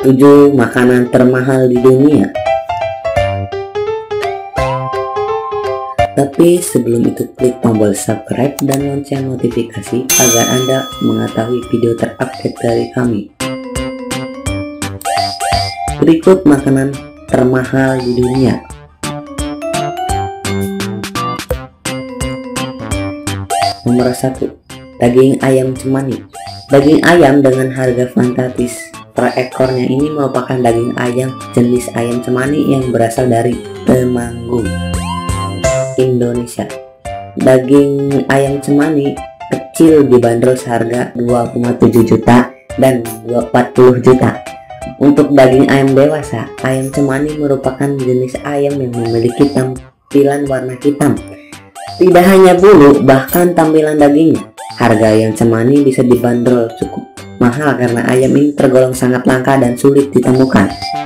7 makanan termahal di dunia. Tapi sebelum itu klik tombol subscribe dan lonceng notifikasi agar Anda mengetahui video terupdate dari kami. Berikut makanan termahal di dunia. Nomor 1, daging ayam cemani. Daging ayam dengan harga fantastis per ekornya ini merupakan daging ayam jenis ayam cemani yang berasal dari Temanggung, Indonesia. Daging ayam cemani kecil dibanderol seharga 2,7 juta dan 40 juta. Untuk daging ayam dewasa, ayam cemani merupakan jenis ayam yang memiliki tampilan warna hitam. Tidak hanya bulu, bahkan tampilan dagingnya. Harga ayam cemani bisa dibanderol cukup mahal karena ayam ini tergolong sangat langka dan sulit ditemukan.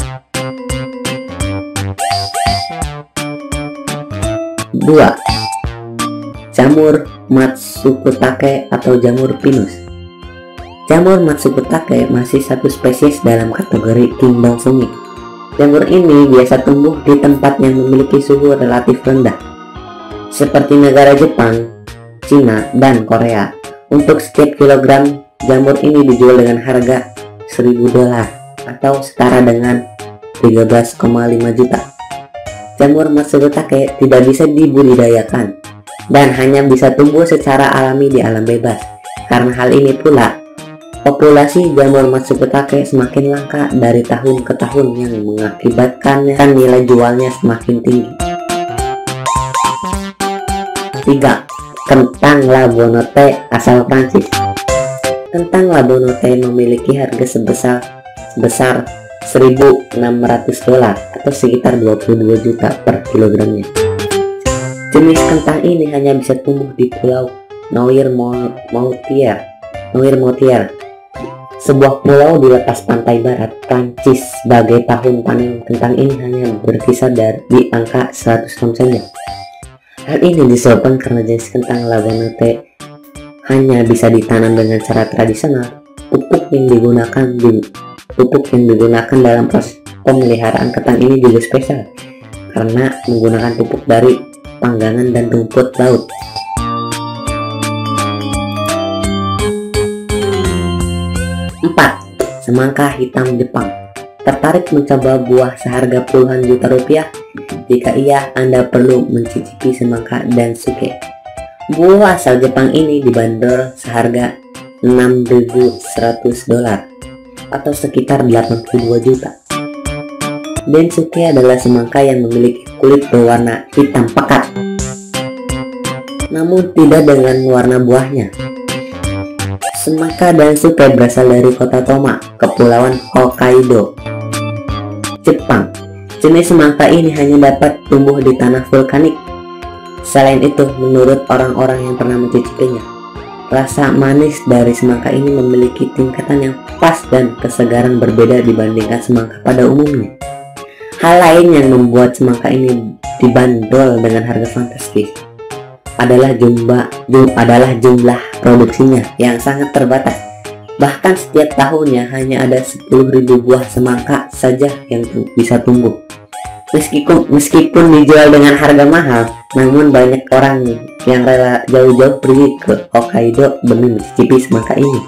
2. Jamur Matsukutake atau jamur pinus. Jamur Matsukutake masih satu spesies dalam kategori kingdom fungi. Jamur ini biasa tumbuh di tempat yang memiliki suhu relatif rendah, seperti negara Jepang, Cina, dan Korea. Untuk setiap kilogram jamur ini dijual dengan harga $1.000 atau setara dengan 13,5 juta. Jamur Matsukutake tidak bisa dibudidayakan dan hanya bisa tumbuh secara alami di alam bebas. Karena hal ini pula, populasi jamur Matsukutake semakin langka dari tahun ke tahun yang mengakibatkan nilai jualnya semakin tinggi. 3. Kentang Labonote asal Prancis. Kentang Labonote memiliki harga sebesar $1.600 atau sekitar 22 juta per kilogramnya. Jenis kentang ini hanya bisa tumbuh di Pulau Noirmoutier, sebuah pulau di lepas pantai barat Prancis. Sebagai tahun panen kentang ini hanya berkisar di angka 100 ton saja. Hal ini disebabkan karena jenis kentang Labonote hanya bisa ditanam dengan cara tradisional. Pupuk yang digunakan dalam proses pemeliharaan kentang ini juga spesial karena menggunakan pupuk dari panggangan dan rumput laut. 4. Semangka hitam Jepang. Tertarik mencoba buah seharga puluhan juta rupiah? Jika iya, Anda perlu mencicipi semangka Dansuke. Buah asal Jepang ini dibanderol seharga $6.100 atau sekitar 82 juta. Dansuke adalah semangka yang memiliki kulit berwarna hitam pekat, namun tidak dengan warna buahnya. Semangka Dansuke berasal dari kota Toma, Kepulauan Hokkaido, Jepang. Jenis semangka ini hanya dapat tumbuh di tanah vulkanik. Selain itu, menurut orang-orang yang pernah mencicipinya, rasa manis dari semangka ini memiliki tingkatan yang pas dan kesegaran berbeda dibandingkan semangka pada umumnya. Hal lain yang membuat semangka ini dibanderol dengan harga fantastis adalah jumlah produksinya yang sangat terbatas. Bahkan setiap tahunnya hanya ada 10.000 buah semangka saja yang bisa tumbuh. Meskipun dijual dengan harga mahal, namun banyak orang yang rela jauh-jauh pergi ke Hokkaido demi mencicipi semangka ini.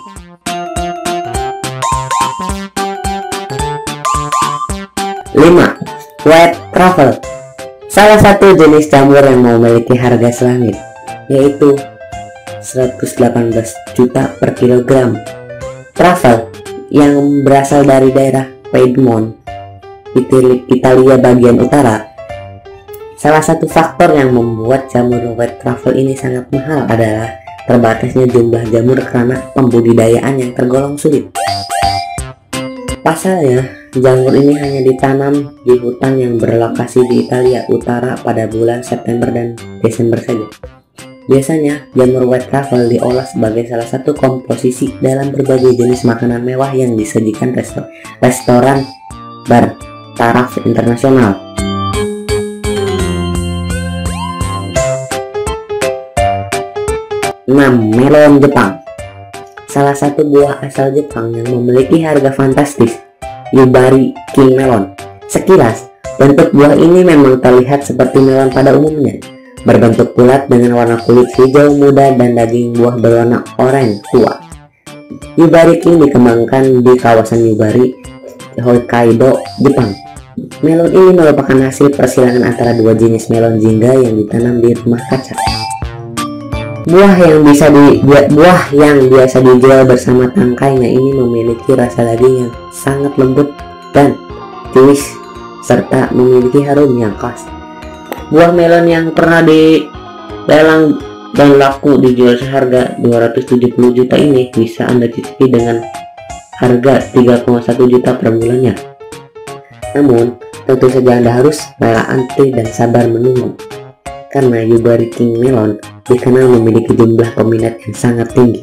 5. White truffle. Salah satu jenis jamur yang memiliki harga selangit, yaitu 118 juta per kilogram. Truffle yang berasal dari daerah Piedmont, Italia bagian utara. Salah satu faktor yang membuat jamur white truffle ini sangat mahal adalah terbatasnya jumlah jamur karena pembudidayaan yang tergolong sulit. Pasalnya, jamur ini hanya ditanam di hutan yang berlokasi di Italia Utara pada bulan September dan Desember saja. Biasanya, jamur white truffle diolah sebagai salah satu komposisi dalam berbagai jenis makanan mewah yang disajikan restoran bertaraf internasional. 6. Melon Jepang. Salah satu buah asal Jepang yang memiliki harga fantastis, Yubari King Melon. Sekilas, bentuk buah ini memang terlihat seperti melon pada umumnya, berbentuk bulat dengan warna kulit hijau muda dan daging buah berwarna oranye tua. Yubari King dikembangkan di kawasan Yubari, Hokkaido, Jepang. Melon ini merupakan hasil persilangan antara dua jenis melon jingga yang ditanam di rumah kaca. Buah yang biasa dijual bersama tangkainya ini memiliki rasa daging yang sangat lembut dan tipis serta memiliki harum yang khas. Buah melon yang pernah dilelang dan laku dijual seharga 270 juta ini bisa Anda cicipi dengan harga 3,1 juta per bulannya. Namun, tentu saja Anda harus rela antri dan sabar menunggu, karena Yubari King Melon dikenal memiliki jumlah peminat yang sangat tinggi.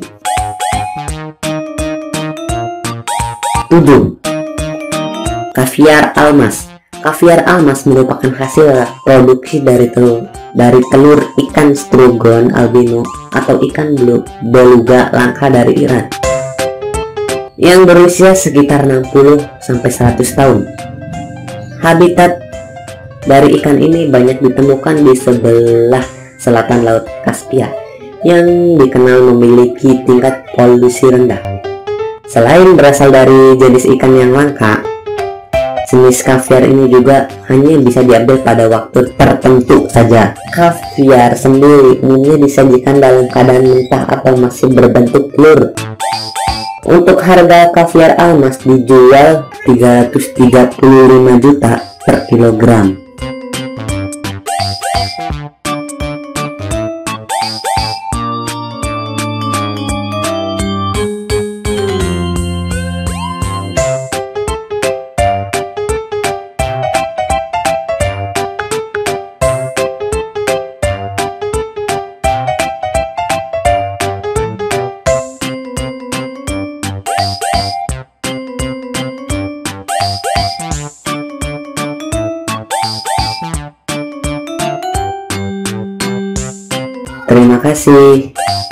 7. Kaviar almas. Kaviar almas merupakan hasil produksi dari telur ikan strugon albino atau ikan beluga langka dari Iran yang berusia sekitar 60-100 tahun. Habitat dari ikan ini banyak ditemukan di sebelah selatan Laut Kaspia yang dikenal memiliki tingkat polusi rendah. Selain berasal dari jenis ikan yang langka, jenis kaviar ini juga hanya bisa diambil pada waktu tertentu saja. Kaviar sendiri umumnya disajikan dalam keadaan mentah atau masih berbentuk telur. Untuk harga kaviar almas dijual 335 juta per kilogram. Terima kasih.